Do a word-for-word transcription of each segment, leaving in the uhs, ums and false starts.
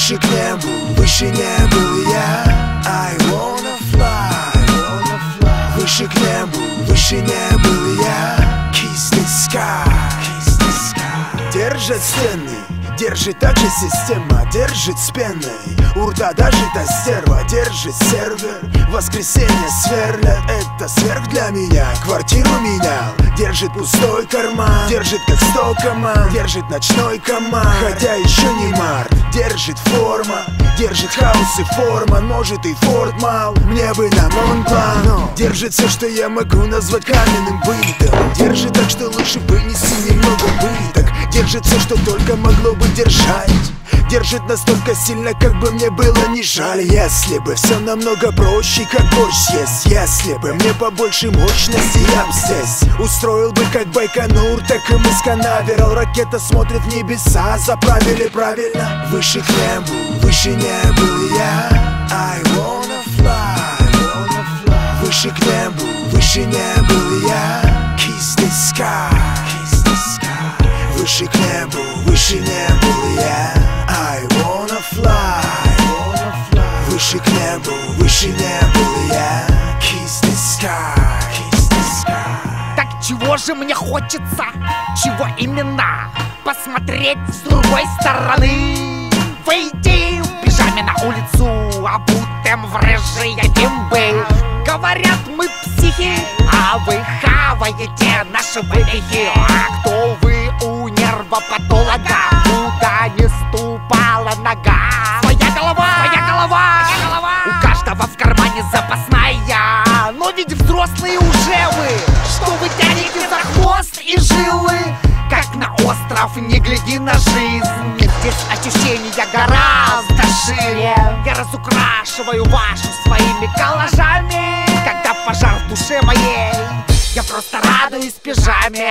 Выше к небу, выше не был я. I wanna fly, wanna fly. Выше к небу, выше не был я. Kiss the sky, kiss the sky. Держат стены, держит также система, держит с пеной. У рта даже та стерва, держит сервер. Воскресенье сверлят, это сверх для меня. Квартиру менял, держит пустой карман. Держит как сто команд, держит ночной команд. Хотя еще не март, держит форма. Держит хаос и форма, может и форт мал. Мне бы на Монблан. Держит все, что я могу назвать каменным бытом. Держит так, что лучше вынести немного пыток. Держит все, что только могло бы держать. Держит настолько сильно, как бы мне было не жаль. Если бы все намного проще, как борщ съесть. Если бы мне побольше мощности, я б здесь устроил бы как Байконур, так и Мусканаверал. Ракета смотрит в небеса, заправили правильно. Выше к небу, выше не был я. I wanna fly, wanna fly. Выше к небу, выше не был я. Kiss the sky, kiss the sky. Выше к небу, выше не был я. I wanna fly, wanna fly. Выше к небу, выше не был я. Kiss the sky, kiss the sky. Так чего же мне хочется? Чего именно? Посмотреть с другой стороны. Выйти в пижаме на улицу, обутым в рыжие бимбы. Говорят, мы психи, а вы хаваете наши вывихи. А кто вы у нервопатолога? Куда не ступала нога? Своя голова, своя голова, своя голова. У каждого в кармане запасная. Но ведь взрослые уже вы. Что вы тянете за хвост и жилы? Как на остров, не гляди на жизнь. Здесь ощущения гораздо шире. Я разукрашиваю вашу своими коллажами. Когда пожар в душе моей, я просто радуюсь пижаме.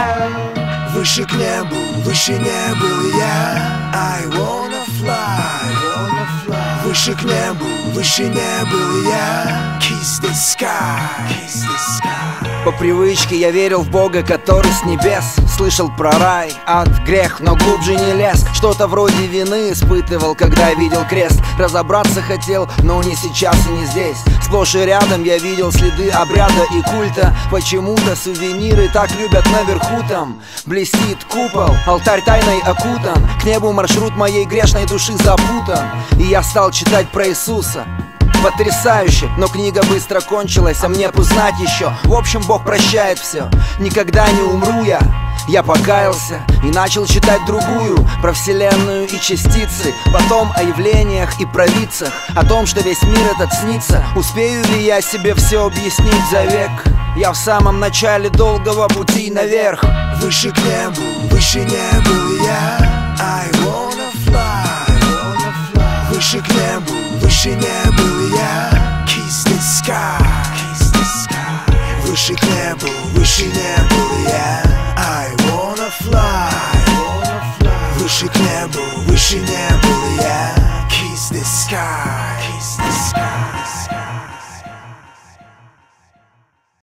Выше к небу, выше не был я. I wanna fly, wanna fly. Выше к небу, выше не был я. Kiss the sky, kiss the sky. По привычке я верил в Бога, который с небес. Слышал про рай, ад, грех, но глубже не лез. Что-то вроде вины испытывал, когда видел крест. Разобраться хотел, но не сейчас и не здесь. Сплошь и рядом я видел следы обряда и культа. Почему-то сувениры так любят наверху там. Блестит купол, алтарь тайной окутан. К небу маршрут моей грешной души запутан. И я стал читать про Иисуса. Потрясающе, но книга быстро кончилась, а мне б узнать еще. В общем, Бог прощает все, никогда не умру я. Я покаялся и начал читать другую, про вселенную и частицы. Потом о явлениях и провидцах, о том, что весь мир этот снится. Успею ли я себе все объяснить за век? Я в самом начале долгого пути наверх. Выше к небу, выше не был я. I wanna fly, wanna fly. Выше к небу, выше не был я. Kiss the sky, kiss the sky. Выше к небу, выше не был я. I wanna fly, wanna fly. Выше к небу, выше не был я. Kiss the sky.